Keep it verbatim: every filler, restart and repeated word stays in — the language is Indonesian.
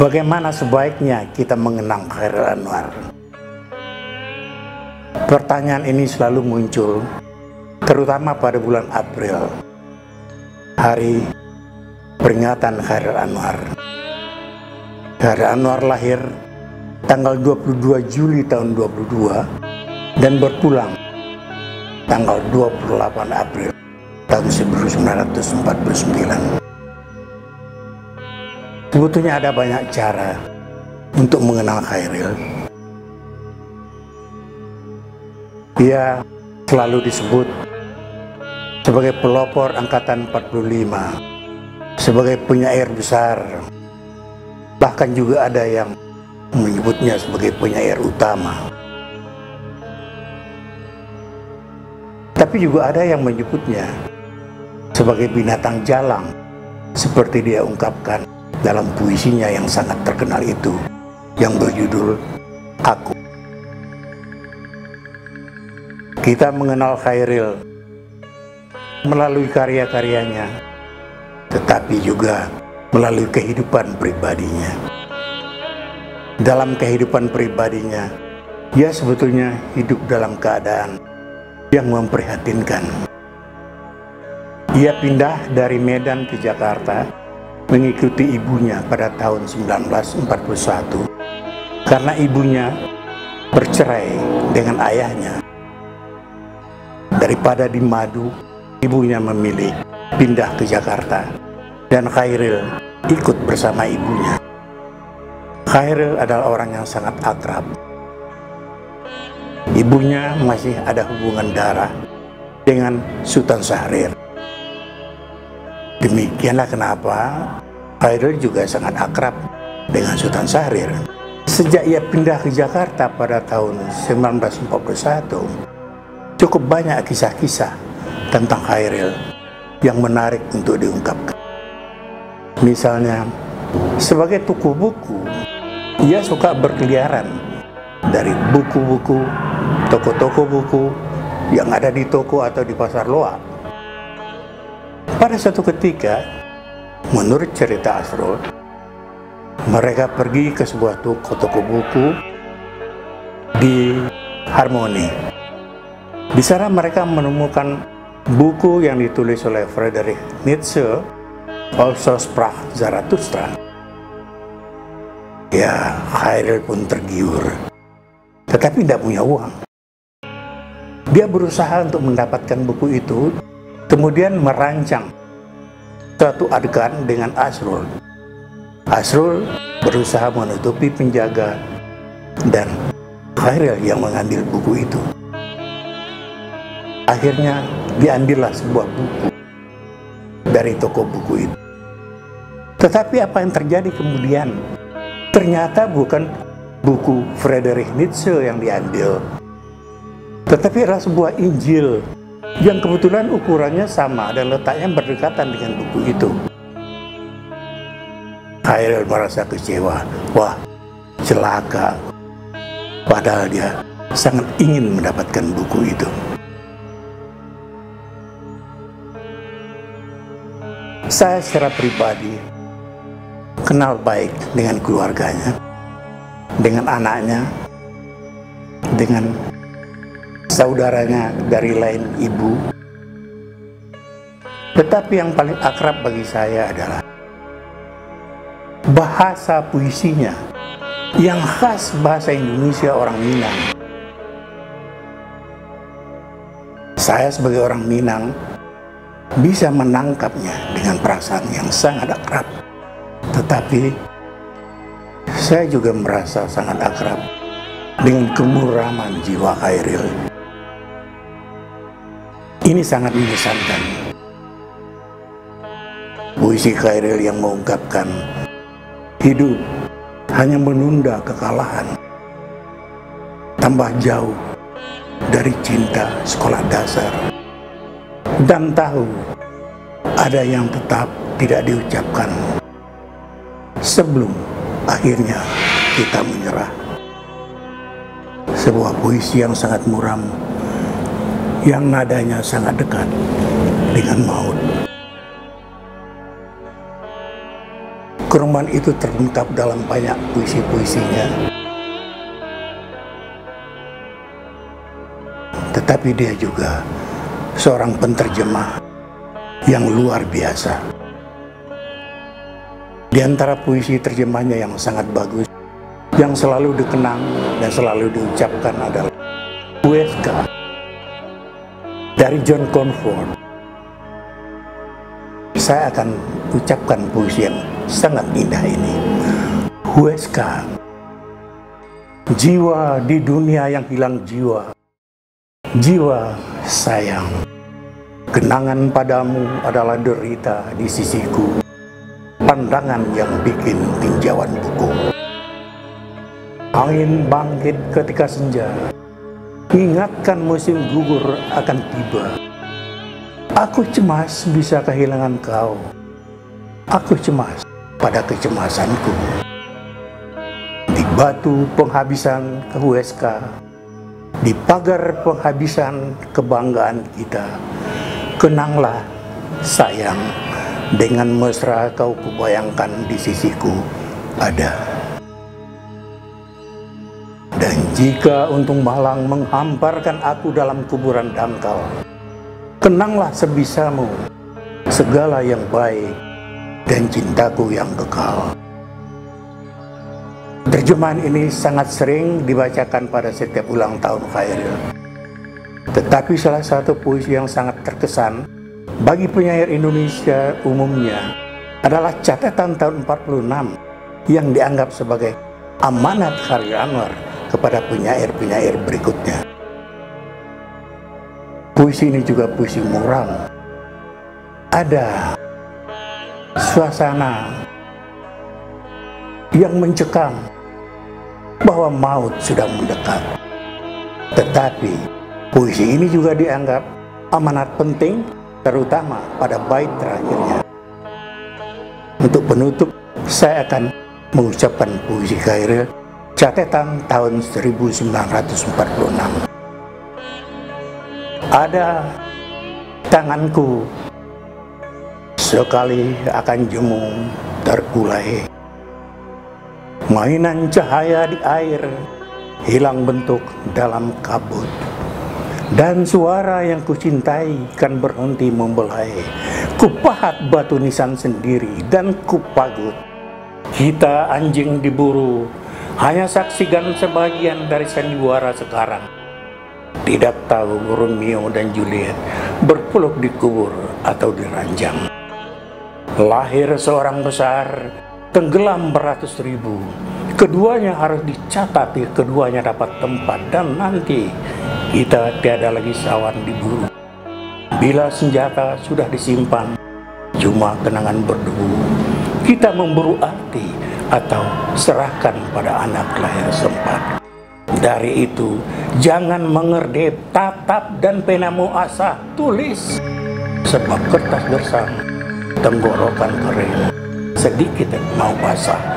Bagaimana sebaiknya kita mengenang Chairil Anwar? Pertanyaan ini selalu muncul, terutama pada bulan April, hari peringatan Chairil Anwar. Chairil Anwar lahir tanggal dua puluh dua Juli tahun dua puluh dua dan berpulang tanggal dua puluh delapan April tahun seribu sembilan ratus empat puluh sembilan. Sebetulnya ada banyak cara untuk mengenal Chairil. Dia selalu disebut sebagai pelopor Angkatan empat puluh lima, sebagai penyair besar. Bahkan juga ada yang menyebutnya sebagai penyair utama. Tapi juga ada yang menyebutnya sebagai binatang jalang, seperti dia ungkapkan dalam puisinya yang sangat terkenal itu, yang berjudul Aku. Kita mengenal Chairil melalui karya-karyanya, tetapi juga melalui kehidupan pribadinya. Dalam kehidupan pribadinya, dia sebetulnya hidup dalam keadaan yang memprihatinkan. Ia pindah dari Medan ke Jakarta mengikuti ibunya pada tahun seribu sembilan ratus empat puluh satu karena ibunya bercerai dengan ayahnya. Daripada di Madu, ibunya memilih pindah ke Jakarta dan Chairil ikut bersama ibunya. Chairil adalah orang yang sangat akrab. Ibunya masih ada hubungan darah dengan Sultan Syahrir. Demikianlah kenapa Chairil juga sangat akrab dengan Sultan Syahrir. Sejak ia pindah ke Jakarta pada tahun seribu sembilan ratus empat puluh satu, cukup banyak kisah-kisah tentang Chairil yang menarik untuk diungkapkan. Misalnya, sebagai tuku buku, ia suka berkeliaran dari buku-buku, toko-toko buku yang ada di toko atau di pasar loak. Pada suatu ketika, menurut cerita Asrul, mereka pergi ke sebuah toko-toko buku di Harmoni. Di sana mereka menemukan buku yang ditulis oleh Friedrich Nietzsche, Also Sprach Zarathustra. Ya, Chairil pun tergiur, tetapi tidak punya uang. Dia berusaha untuk mendapatkan buku itu, kemudian merancang suatu adegan dengan Asrul. Asrul berusaha menutupi penjaga dan Chairil yang mengambil buku itu. Akhirnya diambillah sebuah buku dari toko buku itu. Tetapi apa yang terjadi kemudian? Ternyata bukan buku Friedrich Nietzsche yang diambil, tetapi adalah sebuah Injil yang kebetulan ukurannya sama dan letaknya berdekatan dengan buku itu. Chairil merasa kecewa. Wah, celaka. Padahal dia sangat ingin mendapatkan buku itu. Saya secara pribadi kenal baik dengan keluarganya, dengan anaknya, dengan saudaranya dari lain ibu. Tetapi yang paling akrab bagi saya adalah bahasa puisinya yang khas bahasa Indonesia orang Minang. Saya sebagai orang Minang bisa menangkapnya dengan perasaan yang sangat akrab. Tetapi saya juga merasa sangat akrab dengan kemuraman jiwa Chairil. Ini sangat mengesankan. Puisi Chairil yang mengungkapkan hidup hanya menunda kekalahan, tambah jauh dari cinta sekolah dasar, dan tahu ada yang tetap tidak diucapkan sebelum akhirnya kita menyerah. Sebuah puisi yang sangat muram, yang nadanya sangat dekat dengan maut. Kereman itu terungkap dalam banyak puisi-puisinya. Tetapi dia juga seorang penterjemah yang luar biasa. Di antara puisi terjemahnya yang sangat bagus, yang selalu dikenang dan selalu diucapkan adalah Huesca dari John Comfort. Saya akan ucapkan puisi yang sangat indah ini. Huesca, jiwa di dunia yang hilang jiwa, jiwa sayang, kenangan padamu adalah derita di sisiku, pandangan yang bikin tinjauan buku. Angin bangkit ketika senja, ingatkan musim gugur akan tiba. Aku cemas bisa kehilangan kau, aku cemas pada kecemasanku. Di batu penghabisan ke Huesca, di pagar penghabisan kebanggaan kita, kenanglah sayang, dengan mesra kau kubayangkan di sisiku ada. Dan jika untung malang menghamparkan aku dalam kuburan dangkal, kenanglah sebisamu segala yang baik dan cintaku yang kekal. Terjemahan ini sangat sering dibacakan pada setiap ulang tahun Khairil. Tetapi salah satu puisi yang sangat terkesan bagi penyair Indonesia umumnya adalah catatan tahun empat puluh enam yang dianggap sebagai amanat Khairil Anwar kepada penyair-penyair berikutnya. Puisi ini juga puisi muram. Ada suasana yang mencekam bahwa maut sudah mendekat. Tetapi puisi ini juga dianggap amanat penting, terutama pada bait terakhirnya. Untuk penutup, saya akan mengucapkan puisi Khairil, catatan tahun seribu sembilan ratus empat puluh enam. Ada tanganku sekali akan jemu terkulai, mainan cahaya di air hilang bentuk dalam kabut, dan suara yang kucintai kan berhenti membelai. Kupahat batu nisan sendiri dan kupagut. Kita anjing diburu, hanya saksikan sebagian dari sandiwara sekarang. Tidak tahu Romeo dan Juliet berpeluk di kubur atau diranjang. Lahir seorang besar, tenggelam beratus ribu. Keduanya harus dicatat, keduanya dapat tempat, dan nanti kita tiada lagi sawan diburu. Bila senjata sudah disimpan, cuma kenangan berdebu. Kita memburu arti atau serahkan pada anak lahir sempat. Dari itu, jangan mengerdep, tatap dan penamu asah, tulis. Sebab kertas gersang, tenggorokan kering, sedikit mau basah.